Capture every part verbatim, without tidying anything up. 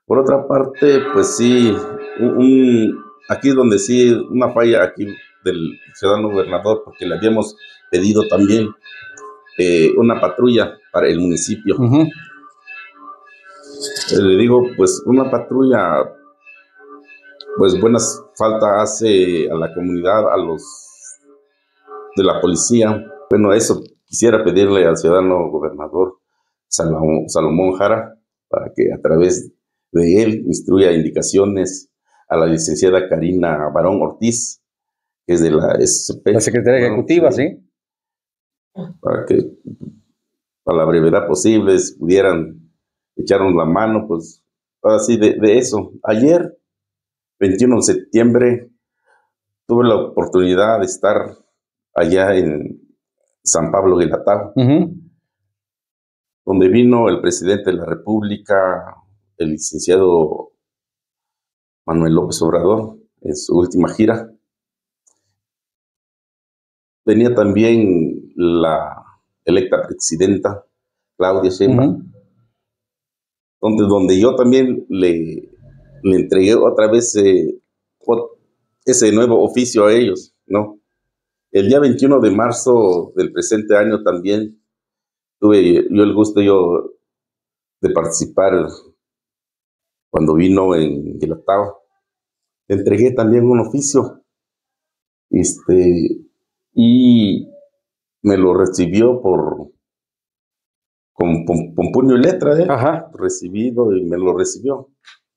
Por otra parte, pues sí, un, un- aquí donde sí, una falla aquí del ciudadano gobernador, porque le habíamos pedido también eh, una patrulla para el municipio. Ujú. Eh, le digo, pues una patrulla, pues buenas falta hace a la comunidad, a los de la policía. Bueno, eso quisiera pedirle al ciudadano gobernador Salomón, Salomón Jara, para que a través de él instruya indicaciones a la licenciada Karina Barón Ortiz, que es de la S P, La secretaria ¿no? ejecutiva, Sí, ¿sí? para que a la brevedad posible si pudieran echarnos la mano, pues así de, de eso. Ayer, veintiuno de septiembre, tuve la oportunidad de estar allá en San Pablo de Latao, Ujú. donde vino el presidente de la República, el licenciado Manuel López Obrador, en su última gira. Venía también la electa presidenta Claudia Sheinbaum, Ujú. donde, donde yo también le, le entregué otra vez eh, ese nuevo oficio a ellos, ¿no? El día veintiuno de marzo del presente año también tuve yo el gusto yo de participar cuando vino en el octavo. Le entregué también un oficio, este, y me lo recibió por con, con, con puño y letra, ¿eh? Ajá. Recibido y me lo recibió.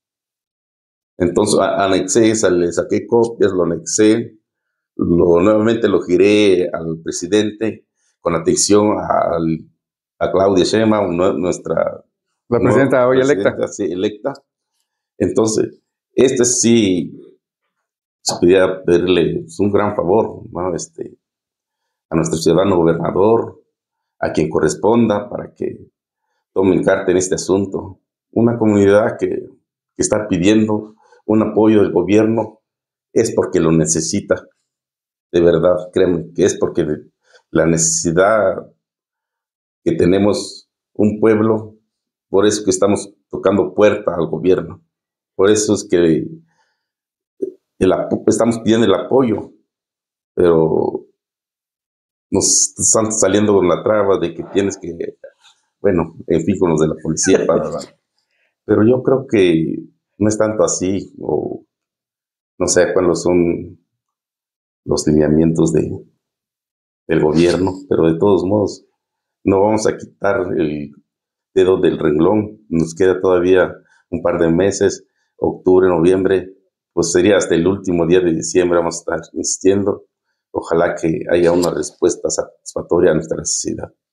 Entonces a, anexé, le saqué copias, lo anexé, lo, nuevamente lo giré al presidente con atención al, a Claudia Sheinbaum, nuestra La nueva presidenta hoy electa. presidenta sí, electa. Entonces, este sí, se podía pedirle pues, un gran favor, ¿no? Este, a nuestro ciudadano gobernador, a quien corresponda, para que tomen carta en este asunto. Una comunidad que, que está pidiendo un apoyo del gobierno es porque lo necesita, de verdad, créanme, que es porque la necesidad que tenemos un pueblo, por eso que estamos tocando puerta al gobierno, por eso es que el, estamos pidiendo el apoyo, pero nos están saliendo con la traba de que tienes que, bueno, en fin, con los de la policía para dar. Pero yo creo que no es tanto así, o no sé cuáles son los lineamientos de, del gobierno, pero de todos modos, no vamos a quitar el dedo del renglón, nos queda todavía un par de meses, octubre, noviembre, pues sería hasta el último día de diciembre, vamos a estar insistiendo. Ojalá que haya una respuesta satisfactoria a nuestra necesidad.